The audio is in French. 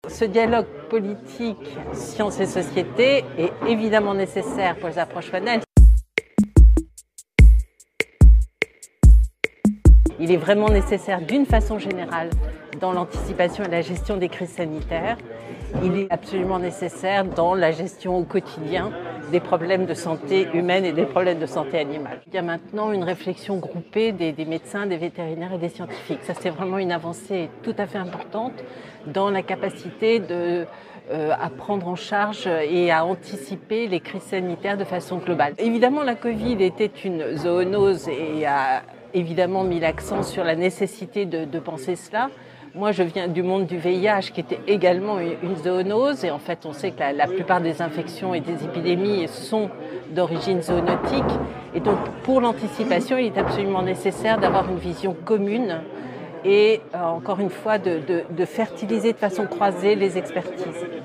Ce dialogue politique, sciences et société est évidemment nécessaire pour les approches panel. Il est vraiment nécessaire d'une façon générale dans l'anticipation et la gestion des crises sanitaires. Il est absolument nécessaire dans la gestion au quotidien des problèmes de santé humaine et des problèmes de santé animale. Il y a maintenant une réflexion groupée des médecins, des vétérinaires et des scientifiques. Ça, c'est vraiment une avancée tout à fait importante dans la capacité à prendre en charge et à anticiper les crises sanitaires de façon globale. Évidemment, la Covid était une zoonose et a évidemment mis l'accent sur la nécessité de penser cela. Moi, je viens du monde du VIH qui était également une zoonose et en fait, on sait que la plupart des infections et des épidémies sont d'origine zoonotique. Et donc, pour l'anticipation, il est absolument nécessaire d'avoir une vision commune et encore une fois, de fertiliser de façon croisée les expertises.